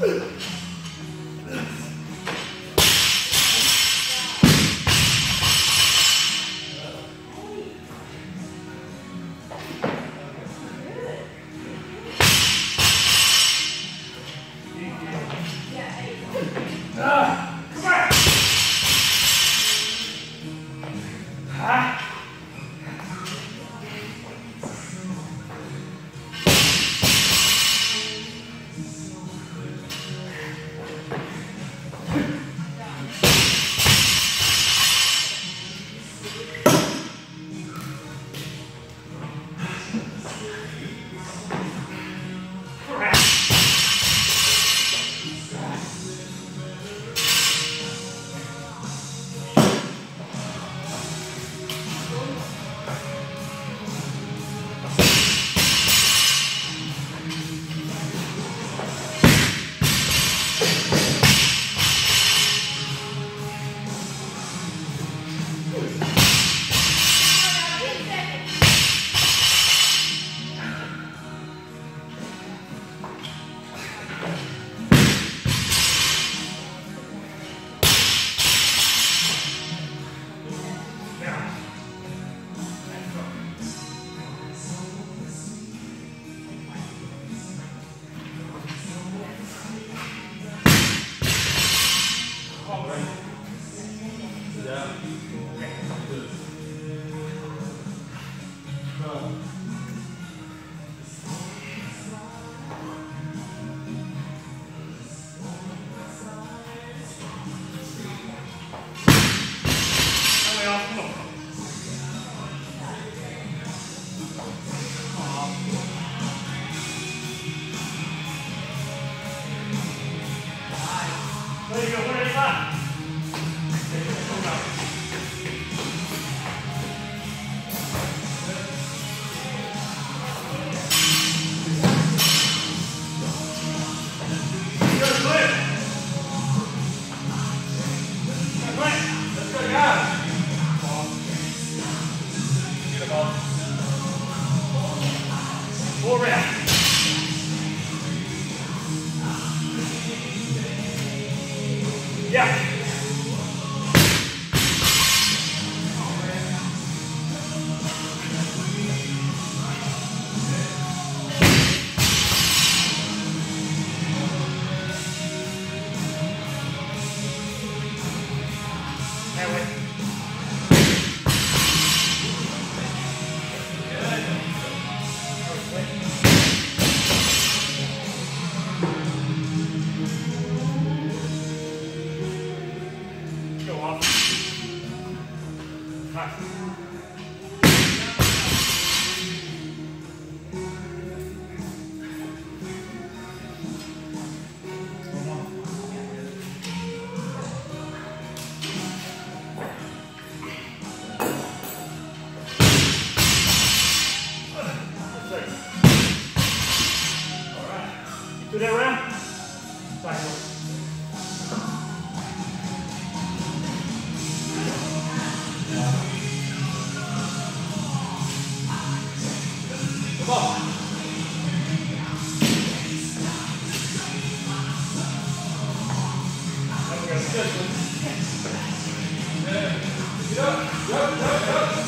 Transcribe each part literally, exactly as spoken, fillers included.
There you go, one at a time. Four rounds. Yeah. Do that round. Backwards. Come on. Now we got a schedule. Yeah. Get up. Go, go, go.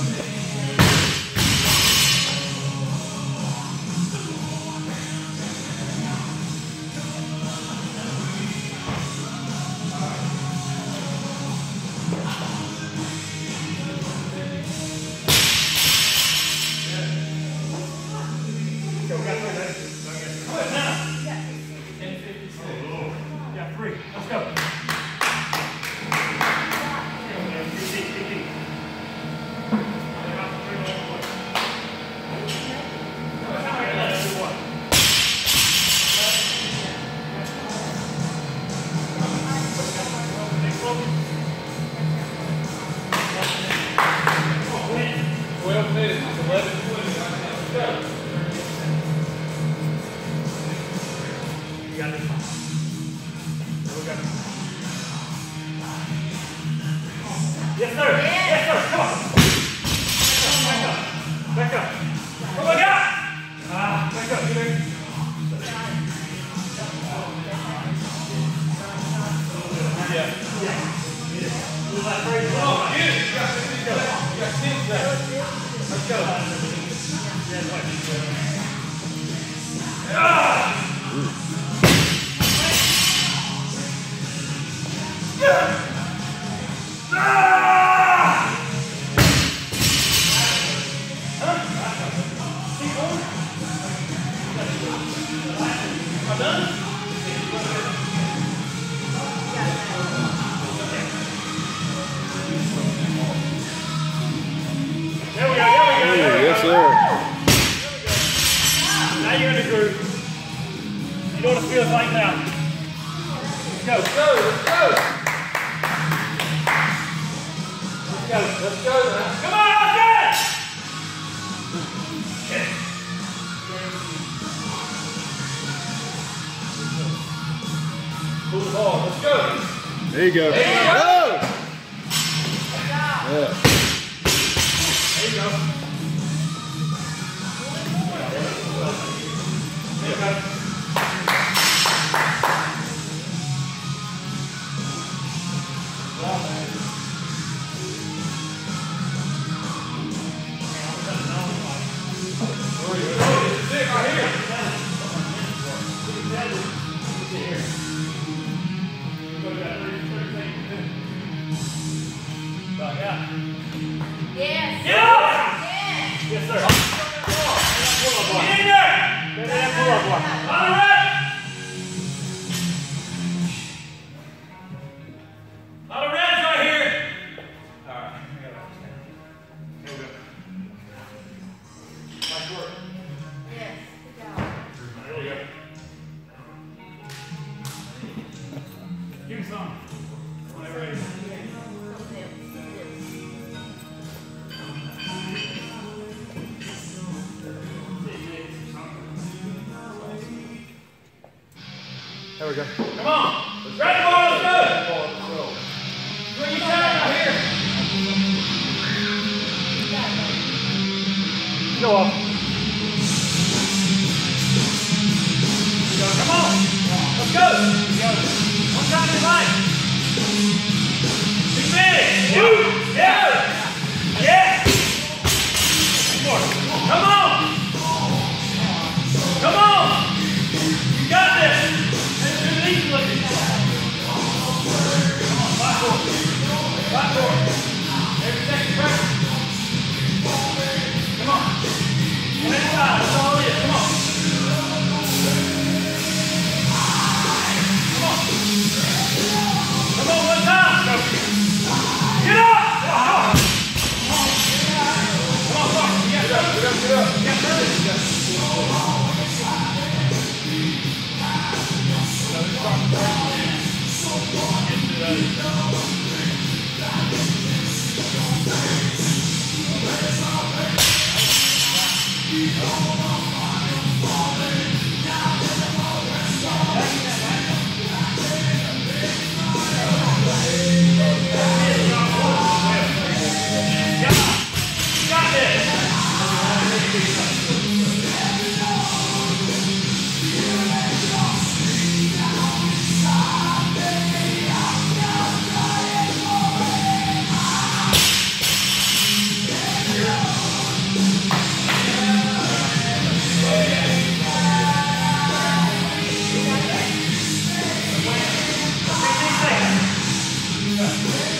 Let's go. twelve minutes, eleven twenty. Let's go. You got it. Yes, sir. Yes, yes sir. Come on. Back up. Back up. Come on, out. Ah, back up. Get in. There we go, there we go, there we go. Yes, sir. Now you're in the groove. You know what it feels like now. Let's go. Let's go, let's go. Let's go, let's go now. Come on, Austin! Pull the ball, let's go. There you go. There you go. Go! Yeah. There you go. There you go. Yes. Get up! Yes. Yes, sir. Get in there! Get in that pull-up block. On the right! On the red's right here. All right. Here we go. Nice work. Yes. Good job. There we go. Give me some. Whenever ready. There we go. Come on! Grab the ball, let's go! What you saying out here? Go off. Come on! Let's go! One time in life! Big big! Woo! Yeah! Yeah! More. Come on! Come on! You got this! Release looking. Come on, back forward. Back forward. Every second pressure. Come on. One inside, that's all it is. Come on. Come on. Come on, one time. Go. Get up! Come on. Come on, come on. You got it. Get up, get up. You got it.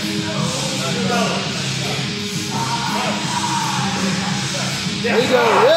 There you go.